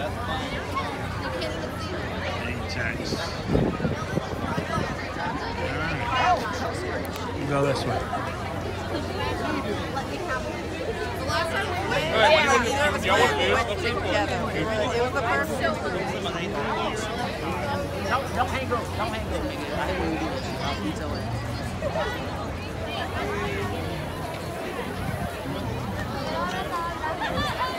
Jax. You go this way. It was the first. Don't hang up. Don't hang up. I hate when you do that.